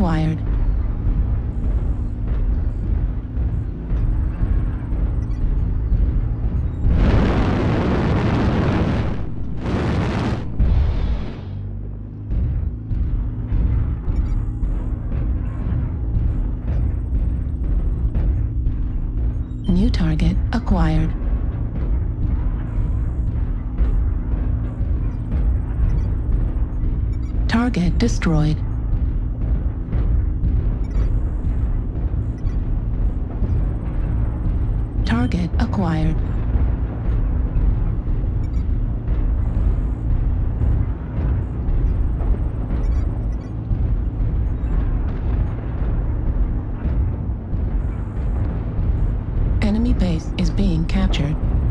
acquired. New target acquired. Target destroyed. Target acquired. Enemy base is being captured.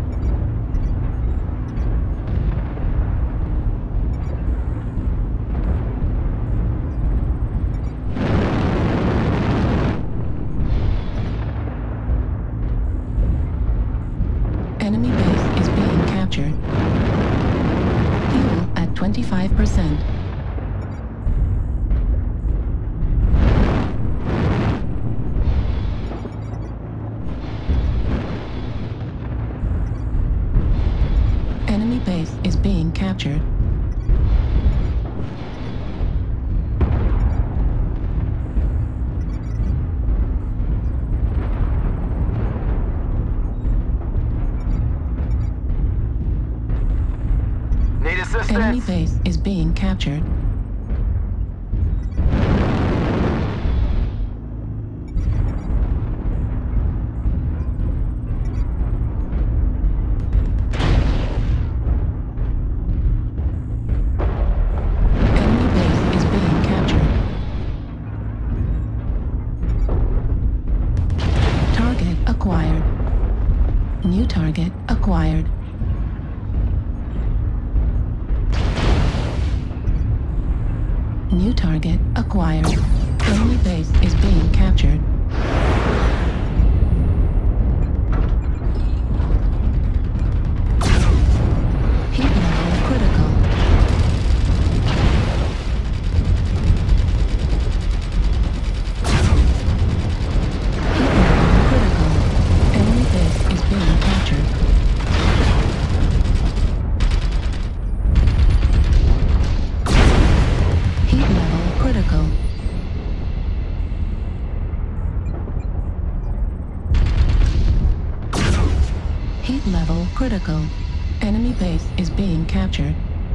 Enemy base is being captured. Fuel at 25%. Enemy base is being captured. Need assistance. Enemy base is being captured. Enemy base is being captured. Target acquired. New target acquired. New target acquired. Enemy base is being captured. Heat level critical. Heat level critical. Enemy base is being captured. Heat level critical. Heat level critical. Enemy base is being captured.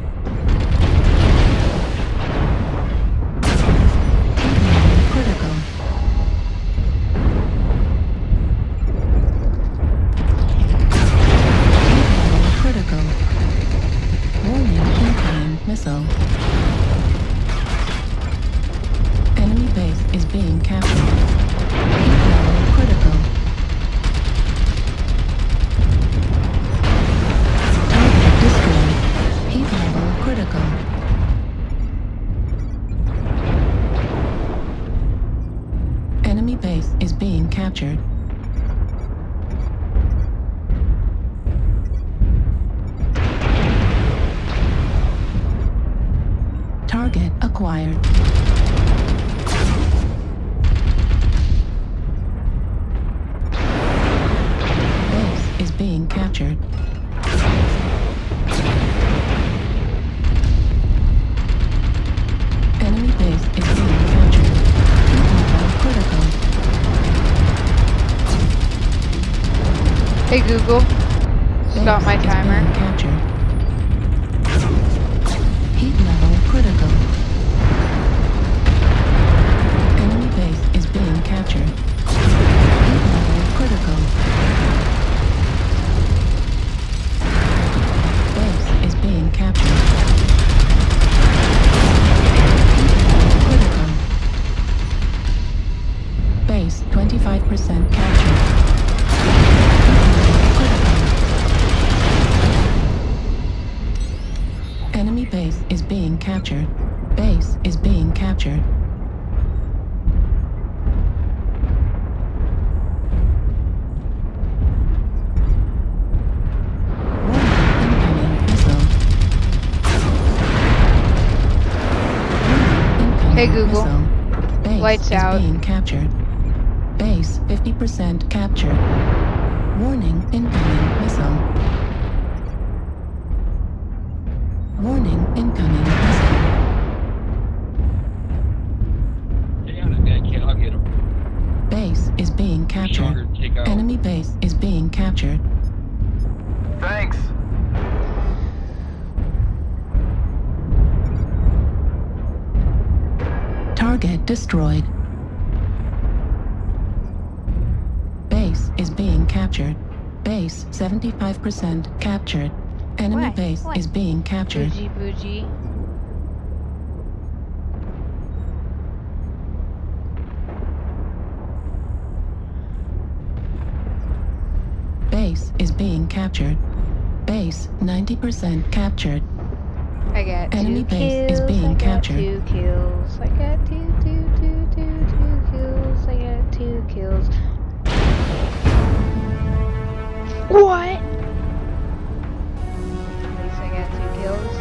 Heat level critical. Heat level critical. Warning incoming missile. Enemy base is being captured. Heat level critical. Target destroyed. Heat level critical. Enemy base is being captured. Target acquired. Base is being captured. Enemy base is being captured. Heat level critical. Hey Google, stop my Base is timer. being captured. Heat level critical. Enemy base is being captured. Heat level critical. Base is being captured. Heat level critical. Base 25% captured. Heat level critical. Enemy base is being captured. Base is being captured. Hey Google, Missile. Lights is out. being captured. Base 50% captured. Warning, incoming missile. Warning, incoming missile. I'll get him. Base is being captured. Enemy base is being captured. Thanks. Target destroyed. Base is being captured. Base 75% captured. Enemy What? base What? is being captured. Bougie, bougie. Base is being captured. Base 90% captured. I got Enemy 2 base kills. is being I got captured. 2 kills. I got 2 kills. I got 2 kills. What? At least I got 2 kills.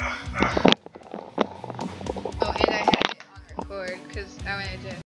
Oh, and I had it on record because I wanted to